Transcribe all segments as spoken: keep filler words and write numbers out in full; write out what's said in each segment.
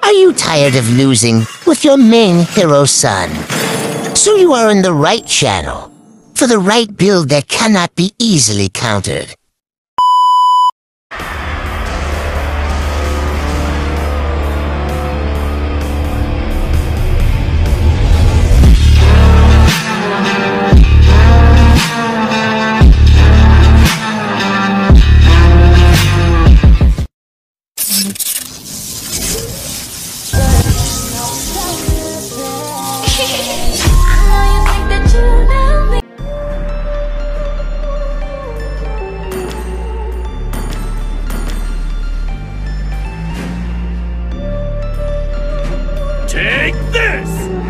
Are you tired of losing with your main hero son? So you are in the right channel for the right build that cannot be easily countered. Take this!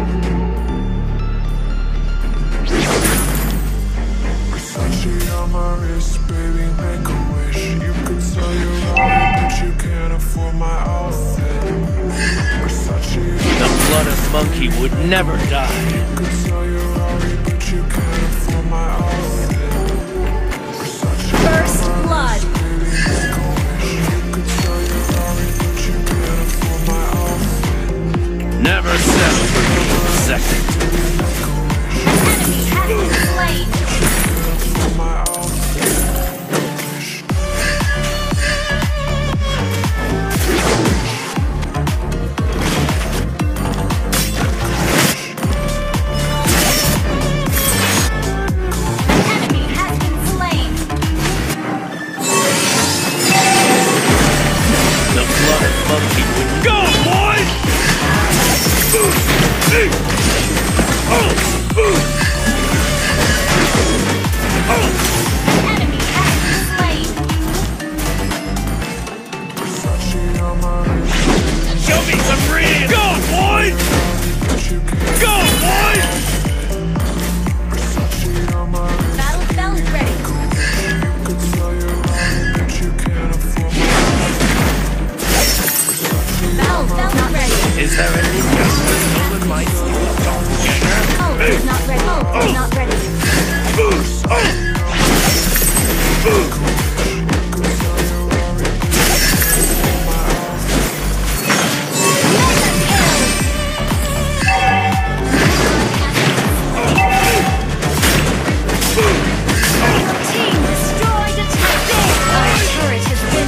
Versace on my wrist, baby, make a wish. You could sell your Rari, but you can't afford my outfit. Versace The blood of monkey would never die. You could sell your Rari, but you can't afford my outfit. Versace First blood. baby, make a wish. You could sell your Rari, but you can't afford my outfit. Never settle for being second. Enemy has been slain. My outfit. Enemy has been slain. The blood of monkey would go, boys! Enemy has been slain. Versace on my wrist, Show me some freedom! Go, boys! but you can't. Go, boys! Versace on my wrist. Battle spell is ready. You could sell your Rari, but you can't afford my Battle spell is ready. Is there any justice Nolan might steal a doppelganger? Oh, it's not ready. Oh, it's not ready. Team destroyed a turret. Our turret has been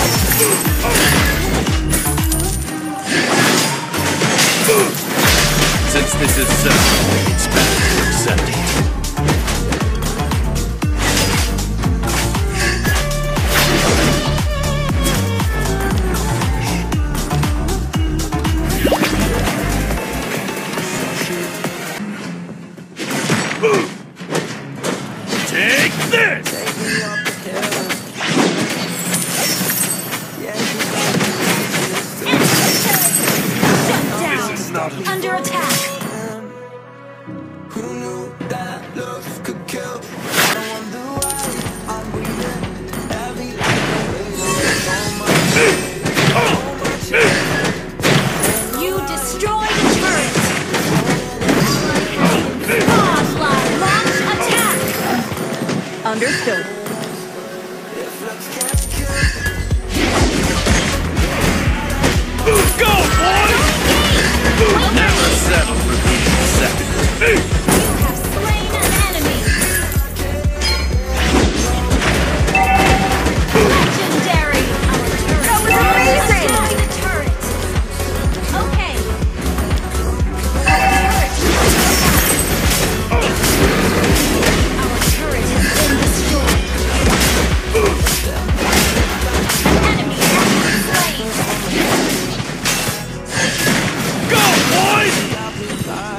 destroyed. Since this is so, it's better to accept it. Take this! Shut down. This is not a Under attack. Who knew that love could kill? I wonder why I'm breathing heavy like a weight on my You destroyed a turret. Godlike launch attack. Understood. Go, boys! Never settle for being second. You have slain an enemy. Legendary. That was amazing. Destroy the turret. Okay. Our turret has been destroyed. An enemy has been slain. Go, boys!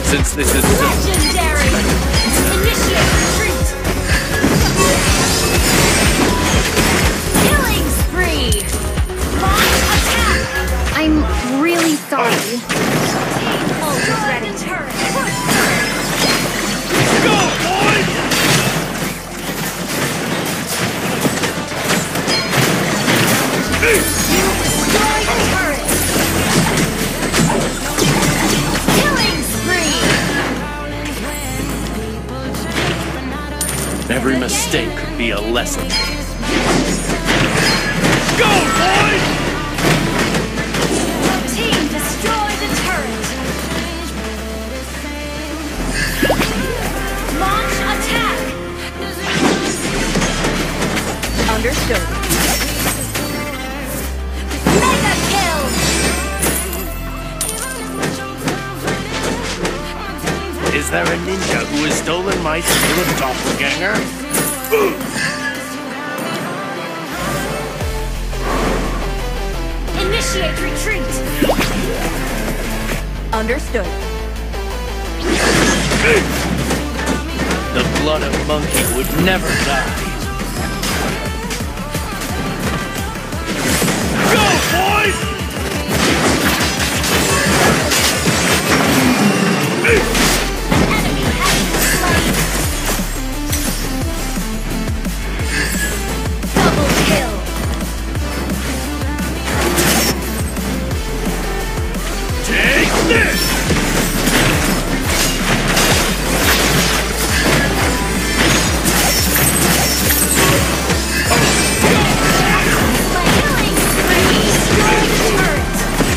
Since this is so Legendary! Initiate retreat! Killing spree! Launch attack! I'm really sorry. Always ready. Turret. go, boys! Destroy the turret! Killing spree! Every mistake could be a lesson. Go, boys! Team, destroy the turret! Launch attack! Understood. Mega kill! Is there a ninja who has stolen my skill of doppelganger? Initiate retreat! Understood. The blood of monkey would never die. Go, boys! Enemy has been slain! Double kill! Take this! Killing spree! Destroy the turret!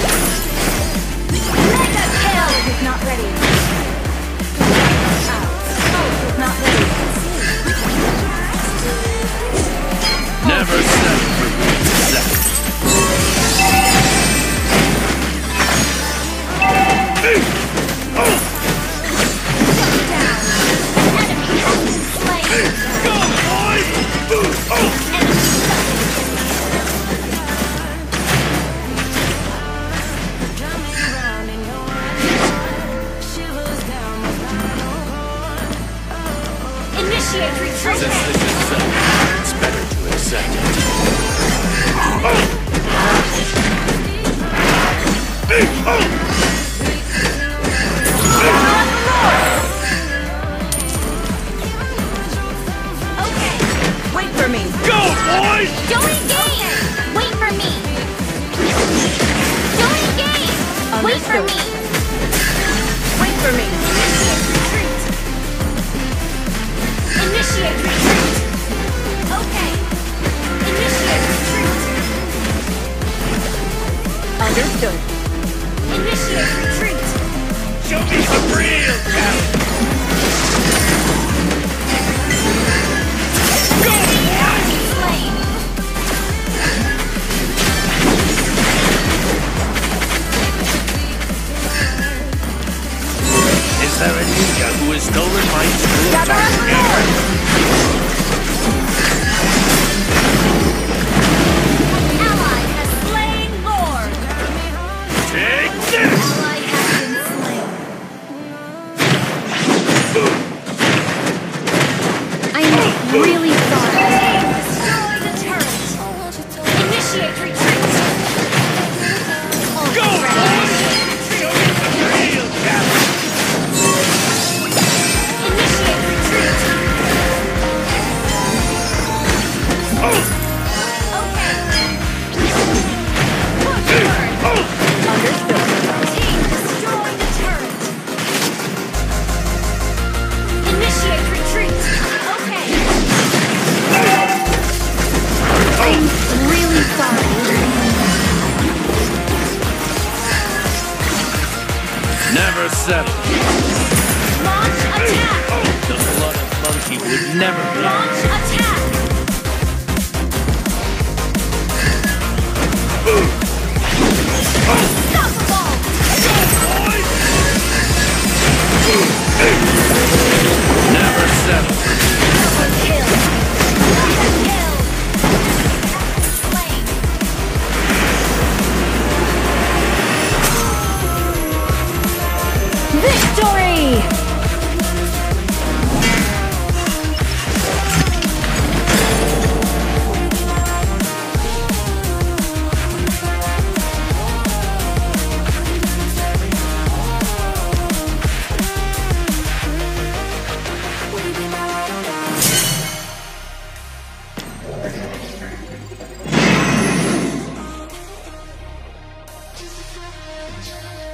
Mega kill! Is not ready. Out. Is not ready. Never settle for being second. Enemy has been slain! Go, boys! Enemy Initiate retreat! Since this is so, it's better to accept it. Okay, wait for me. Go, boys! Don't engage! Wait for me! Don't engage! Wait for me! Wait for me! Initiate retreat! Initiate retreat! Okay. Initiate retreat! Understood. Initiate retreat! Show me some real talent! Go, boys! Slain! Is there a ninja who has stolen my skill of Gather up doppelganger? Ally has slain Lord! Take this! Ally has been slain. I'm really sorry. Destroy the turret. Initiate retreat. Go, boys! Show me some real talent! Initiate retreat. Okay. Push turret. Understood. Team, destroy the turret. Initiate retreat. Okay. I'm really sorry. Never settle. Launch attack. The blood of monkey would never die. Launch attack. Unstoppable. Never settle. Double kill. Double kill. Slain. Victory! Thank you.